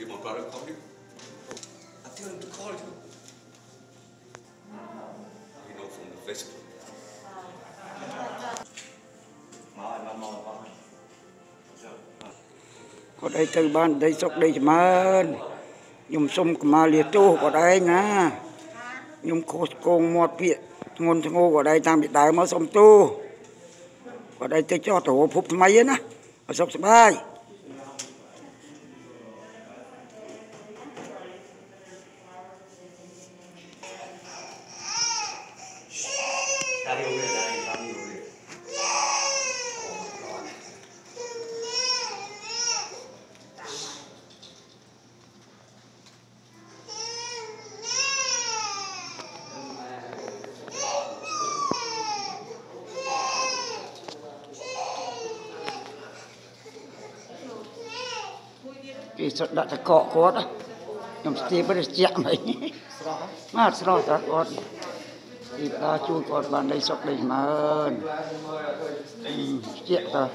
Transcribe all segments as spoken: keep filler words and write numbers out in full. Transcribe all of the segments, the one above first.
my brother called you? I tell him to call you. You know from the Facebook. Có đây từ ban đây sọc đây mà nhung sum mà liệt chu có đây nè nhung khô con một việc ngôn ngô có đây tam bị đại mà sum tu có đây tôi cho tổ phục máy á mà sọc bay cái sợi đã cọ cốt á, nhom stay bớt chạm vậy, mát sờ ta cốt, thì ta chui cốt ban đây sọc đây mà ơn, chạm ta.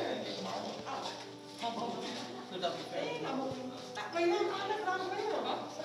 Đặt cây nó nó nó nó